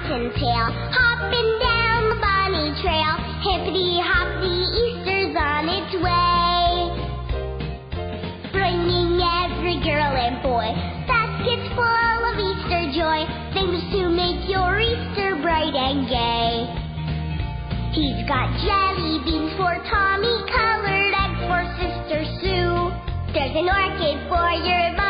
cottontail, hopping down the bunny trail. Hippity-hoppity, Easter's on its way, bringing every girl and boy baskets full of Easter joy, things to make your Easter bright and gay. He's got jelly beans for Tommy, colored eggs for Sister Sue. There's an orchid for your